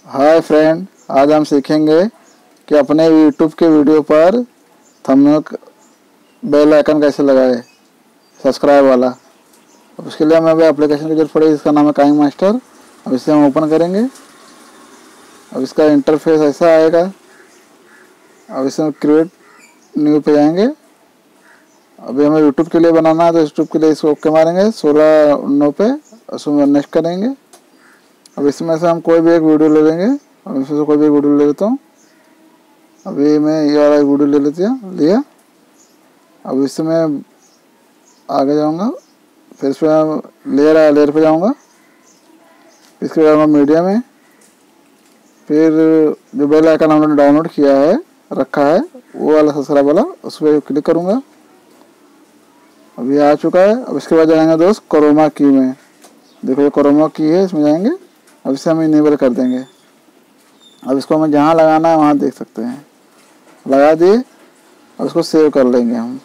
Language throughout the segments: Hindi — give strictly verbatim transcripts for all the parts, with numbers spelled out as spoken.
हाय फ्रेंड, आज हम सीखेंगे कि अपने यूट्यूब के वीडियो पर थंबनेल बेल आइकन कैसे लगाए, सब्सक्राइब वाला। अब उसके लिए हमें अभी एप्लीकेशन की जरूरत पड़ेगी, इसका नाम है काइंग मास्टर। अब इसे हम ओपन करेंगे। अब इसका इंटरफेस ऐसा आएगा। अब इसे हम क्रिएट न्यू पे जाएंगे। अभी हमें यूट्यूब के लिए बनाना है तो यूट्यूब के लिए इसको ओके मारेंगे, सोलह नौ पे उसमें नेक्स्ट करेंगे। अब इसमें से हम कोई भी एक वीडियो ले लेंगे। अब इसमें से कोई भी एक वीडियो ले लेता हूँ। अभी मैं ये वाला वीडियो ले लेती हूँ लिया। अब इसमें आगे जाऊँगा, फिर इस पर लेयर आया, लेयर पे जाऊँगा। इसके बाद मीडिया में फिर जो बेल आइकन हमने डाउनलोड किया है रखा है वो वाला सब्सक्राइब वाला, उस पर क्लिक करूँगा। अब ये आ चुका है। अब इसके बाद जाएंगे दोस्त क्रोमा की में। देखो ये क्रोमा की है, इसमें जाएंगे। अब इसे हम इनेबल कर देंगे। अब इसको हमें जहाँ लगाना है वहाँ देख सकते हैं, लगा दिए। अब इसको सेव कर लेंगे हम।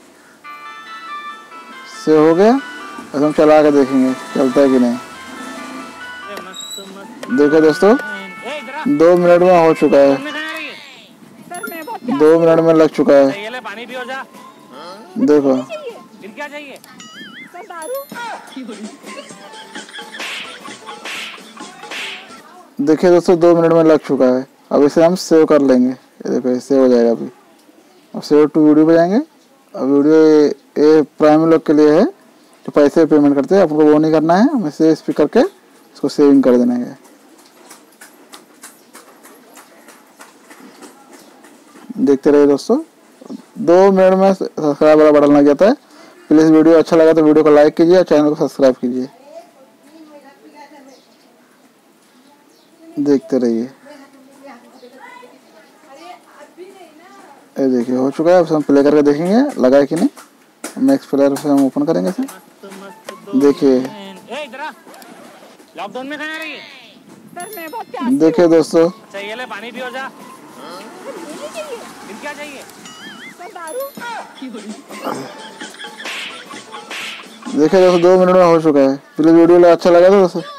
सेव हो गया। अब हम चला के देखेंगे चलता है कि नहीं। देखो दोस्तों, दो मिनट में हो चुका है, दो मिनट में लग चुका है। देखो देखिए दोस्तों, दो मिनट में लग चुका है। अब इसे हम सेव कर लेंगे। ये देखो ये सेव हो जाएगा अभी। अब सेव टू वीडियो पे जाएंगे। अब वीडियो ये प्राइम लोग के लिए है तो पैसे पेमेंट करते हैं, आपको वो नहीं करना है। हमें सेव इस पे करके इसको सेविंग कर देना है। देखते रहिए दोस्तों, दो मिनट में सब्सक्राइब वाला बटन लग जाता है। प्लीज़ वीडियो अच्छा लगा तो वीडियो को लाइक कीजिए और चैनल को सब्सक्राइब कीजिए। देखते रहिए। ये देखिए हो चुका है। अब हम प्ले करके देखेंगे लगा है कि नहीं। मैक्स प्लेयर से हम ओपन करेंगे इसे। देखिए लॉकडाउन में कहाँ रही है? देखिए दोस्तों, चाहिए ले पानी पियो जा। क्या चाहिए? देखिए दोस्तों, दो मिनट में हो चुका है। प्लीज वीडियो अच्छा लगा तो दोस्तों